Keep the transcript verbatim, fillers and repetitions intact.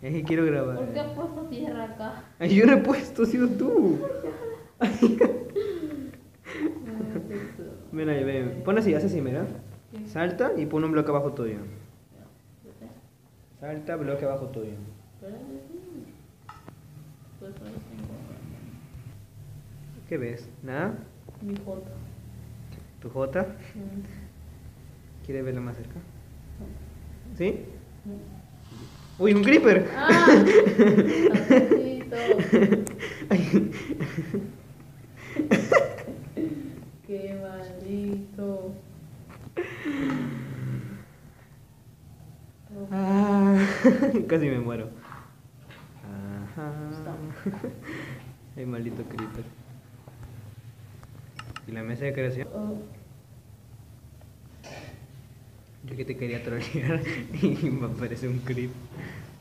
Es que quiero grabar. ¿Por qué has puesto tierra acá? Ay, yo no he puesto, ha sido tú. Ven ahí, ven. Pon así, haz así, mira. Salta y pon un bloque abajo tuyo. Salta, bloque abajo tuyo. ¿Qué ves? ¿Nada? Mi foto. ¿Tu J? ¿Quieres verla más cerca? ¿Sí? ¡Uy, un creeper! ¡Ah! Papacito. ¡Qué maldito! Ah, casi me muero. Ajá. Ay, maldito creeper. ¿Y la mesa de creación? Oh. Yo que te quería trolear y me aparece un creep.